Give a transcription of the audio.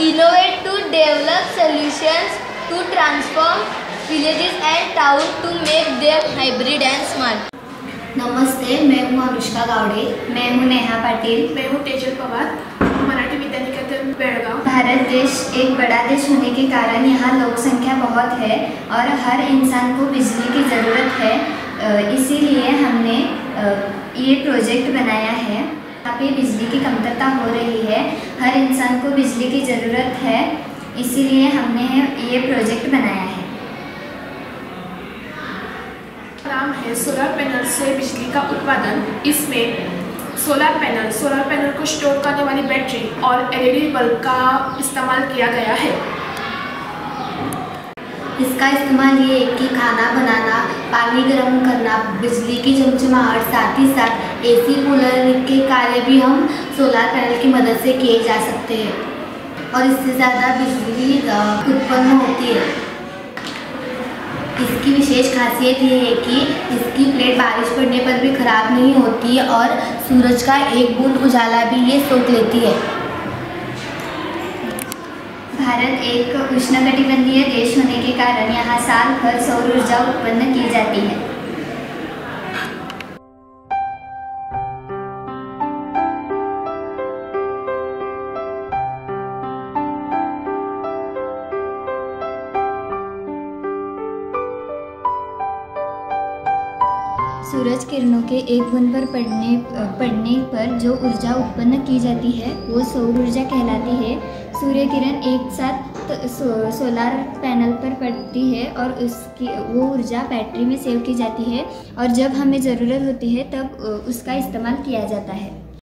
innovate to develop solutions to transform villages and towns to make them hybrid and smart. नमस्ते, मैं हूँ अनुष्का गावड़े। मैं हूँ नेहा पाटिल। मैं हूँ तेजल पवार, मराठी विद्यानिकेतन बेळगाव। भारत देश एक बड़ा देश होने के कारण यहाँ लोक संख्या बहुत है और हर इंसान को बिजली की ज़रूरत है। इसीलिए हमने ये प्रोजेक्ट बनाया है। यहाँ पे बिजली की कमतरता हो रही है, हर इंसान को बिजली की ज़रूरत है, इसीलिए हमने ये प्रोजेक्ट बनाया है। नाम है सोलर पैनल से बिजली का उत्पादन। इसमें सोलर पैनल को स्टोर करने वाली बैटरी और एलईडी बल्ब का इस्तेमाल किया गया है। इसका इस्तेमाल ये है कि खाना बनाना, पानी गर्म करना, बिजली की चमचमाहट, साथ ही साथ एसी कूलर के कार्य भी हम सोलर पैनल की मदद से किए जा सकते हैं और इससे ज़्यादा बिजली उत्पन्न होती है। इसकी विशेष खासियत ये है कि इसकी प्लेट बारिश पड़ने पर भी ख़राब नहीं होती और सूरज का एक बूंद उजाला भी ये सोख लेती है। भारत एक उष्णकटिबंधीय देश होने के कारण यहाँ साल भर सौर ऊर्जा उत्पन्न की जाती है। सूरज किरणों के एक बूंद पर पड़ने पर जो ऊर्जा उत्पन्न की जाती है वो सौर ऊर्जा कहलाती है। सूर्य किरण एक साथ सोलर पैनल पर पड़ती है और वो ऊर्जा बैटरी में सेव की जाती है और जब हमें ज़रूरत होती है तब उसका इस्तेमाल किया जाता है।